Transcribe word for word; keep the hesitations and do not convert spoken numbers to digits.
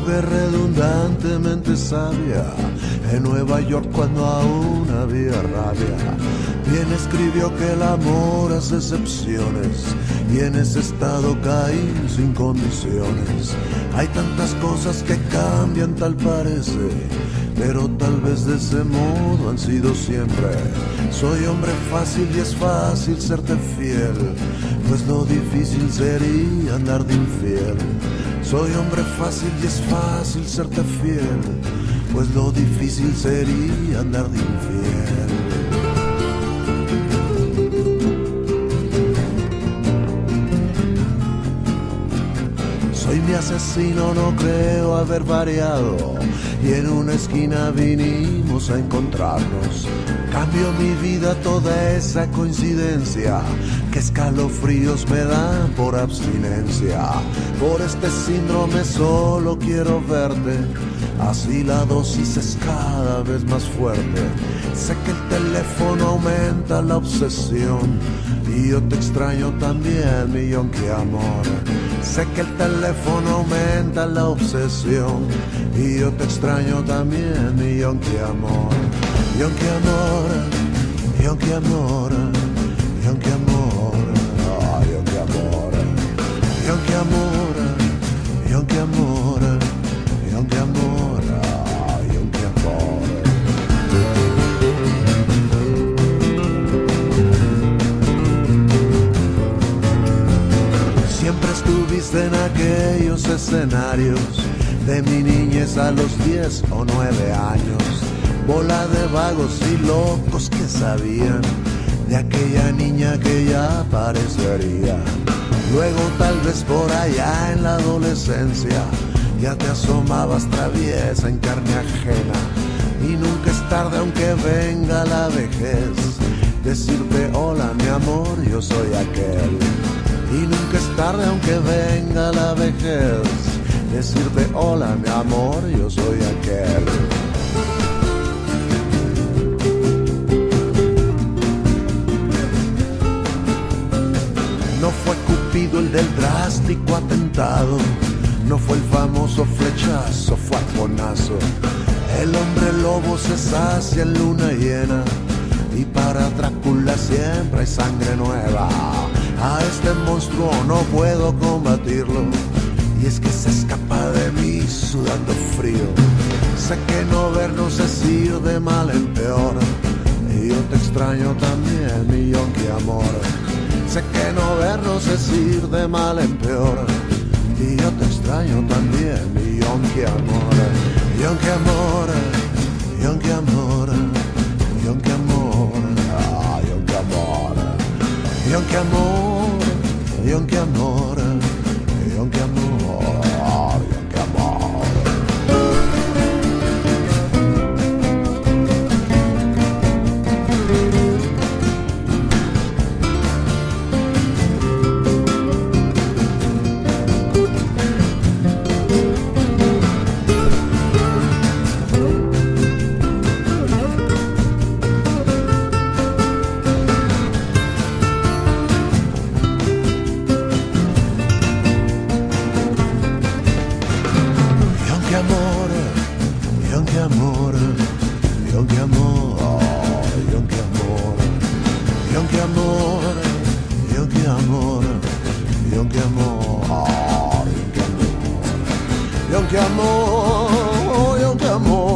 mujer redundantemente sabia, en Nueva York cuando aún había rabia. Bien escribió que el amor hace excepciones, y en ese estado caí sin condiciones. Hay tantas cosas que cambian tal parece, pero tal vez de ese modo han sido siempre. Soy hombre fácil y es fácil serte fiel, pues lo difícil sería andar de infiel. Soy hombre fácil y es fácil serte fiel, pues lo difícil sería andar de infiel. Soy mi asesino, no creo haber variado, y en una esquina vinimos a encontrarnos. Cambio mi vida toda esa coincidencia, que escalofríos me dan por abstinencia. Por este síndrome solo quiero verte, así la dosis es cada vez más fuerte. Sé que el teléfono aumenta la obsesión, y yo te extraño también, mi yonki amor. Sé que el teléfono aumenta la obsesión, y yo te extraño también, mi yonki amor. Yonki amor, yonki amor, yonki amor, ah, yonki amor, yonki amor, yonki amor, yonki amor, ah, yonki amor. Siempre estuviste en aquellos escenarios de mi niñez a los diez o nueve años. Bola de vagos y locos que sabían de aquella niña que ya parecería. Luego tal vez por allá en la adolescencia ya te asomabas traviesa en carne ajena. Y nunca es tarde aunque venga la vejez, decirte hola mi amor, yo soy aquel. Y nunca es tarde aunque venga la vejez, decirte hola mi amor, yo soy aquel. No fue Cupido el del drástico atentado, no fue el famoso flechazo, fue arponazo. El hombre lobo se sacia en luna llena, y para Drácula siempre hay sangre nueva. A este monstruo no puedo combatirlo, y es que se escapa de mí sudando frío. Sé que no vernos es ir de mal en peor, y yo te extraño también, mi yonki amor. Sé que no vernos es ir de mal en peor, y yo te extraño también, mi yonki amor. Yonki amor, yonki amor, yonki amor, ah, yonki amor. Yonki amor, yonki amor, yonki amor, yonki amor. Yonki amor, yonki amor, yonki amor, yonki amor, yonki amor, yonki amor, yonki amor, yonki amor, yonki amor.